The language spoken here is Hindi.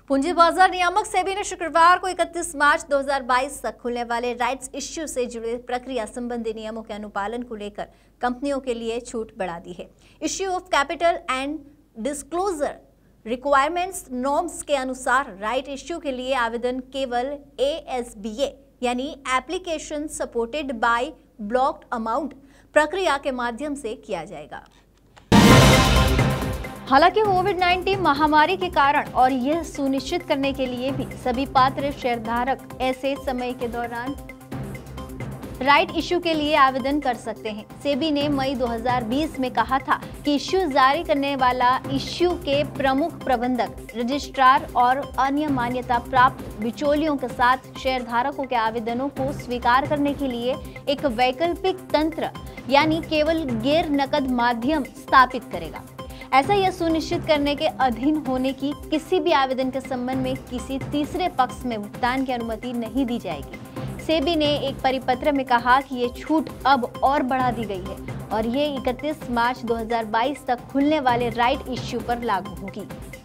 पूंजी बाजार नियामक सेबी ने शुक्रवार को 31 मार्च 2022 तक खुलने वाले राइट्स इश्यू से जुड़े प्रक्रिया संबंधी नियमों के अनुपालन को लेकर कंपनियों के लिए छूट बढ़ा दी है। Issue of capital and disclosure requirements norms के अनुसार राइट इश्यू के लिए आवेदन केवल ASBA यानी application supported by blocked amount प्रक्रिया के माध्यम से किया जाएगा। हालांकि कोविड-19 महामारी के कारण और यह सुनिश्चित करने के लिए भी सभी पात्र शेयरधारक ऐसे समय के दौरान राइट इश्यू के लिए आवेदन कर सकते हैं। सेबी ने मई 2020 में कहा था कि इश्यू जारी करने वाला इश्यू के प्रमुख प्रबंधक, रजिस्ट्रार और अन्य मान्यता प्राप्त बिचौलियों के साथ शेयरधारकों के आवेदनों को स्वीकार करने के लिए एक वैकल्पिक तंत्र यानी केवल गैर नकद माध्यम स्थापित करेगा। ऐसा यह सुनिश्चित करने के अधीन होने की किसी भी आवेदन के संबंध में किसी तीसरे पक्ष में भुगतान की अनुमति नहीं दी जाएगी। सेबी ने एक परिपत्र में कहा कि ये छूट अब और बढ़ा दी गई है और ये 31 मार्च 2022 तक खुलने वाले राइट इश्यू पर लागू होगी।